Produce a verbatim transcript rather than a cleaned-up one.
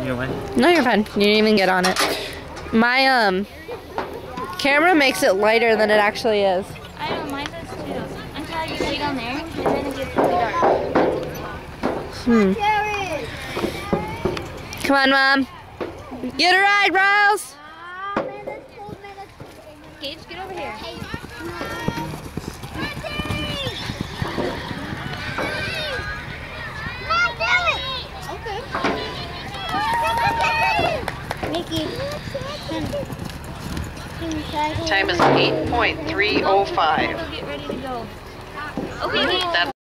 Your way. No, you're fine. You didn't even get on it. My um camera makes it lighter than it actually is. I know, mine does too. Until I get way down there, and then it gets really dark. Hmm. Come on, Mom. Get a ride, Riles. Gage, get over here. Mickey. Time is eight point three oh five. Get ready to go. Okay, That's